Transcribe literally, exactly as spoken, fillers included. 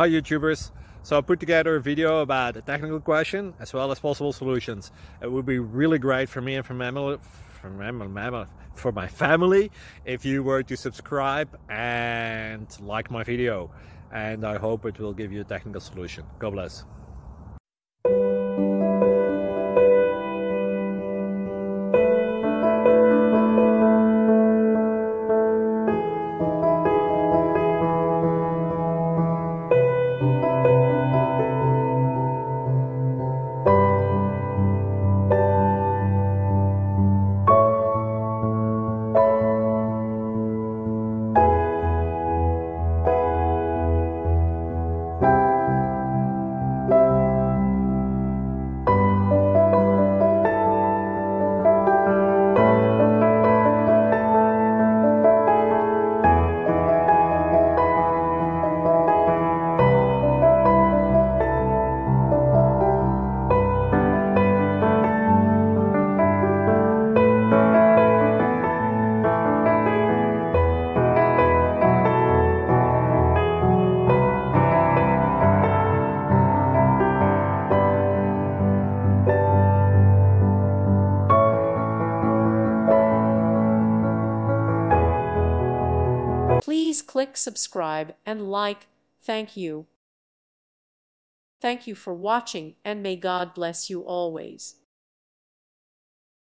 Hi YouTubers! So I put together a video about a technical question as well as possible solutions. It would be really great for me and for, mammal, for, mammal, for my family if you were to subscribe and like my video. And I hope it will give you a technical solution. God bless. Please click subscribe and like. Thank you. Thank you for watching, and may God bless you always.